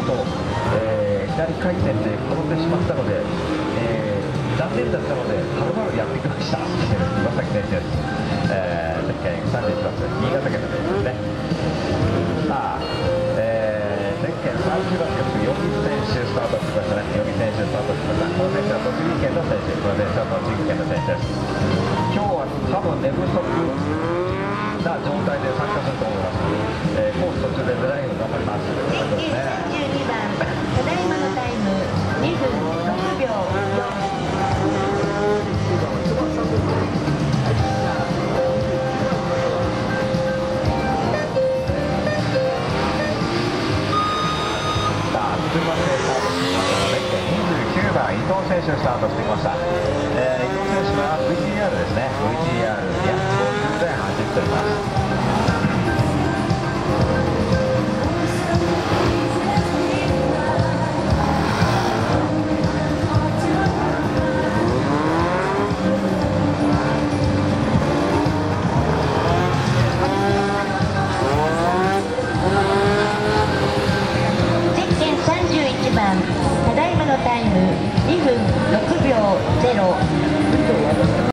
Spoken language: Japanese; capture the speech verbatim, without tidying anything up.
と、えー、左回転で転んでしまったので、えー、残念だったのではるばるやってきました岩崎選手です。えー、ゼッケンさんじゅういちばん新潟県の選手ですね。さあ、えー、ゼッケンさんじゅうばんです。よぎ選手スタートしてきましたね。よぎ選手スタートしてきました。この選手は栃木県の選手、この選手は栃木県の選手です。今日は多分寝不足な状態で参加すると思います。えー、コース途中で出ないように頑張ります。 ゼッケンさんじゅうにばん、ただいまのタイムにふんろくびょうよん。 車でスタートしてきましたので、にじゅうきゅうばん伊藤選手スタートしてきました。えー、伊藤選手は ブイティーアール ですね。 ブイティーアール 約ごじゅうで走っております。 ただいまのタイムにふんろくびょうゼロ。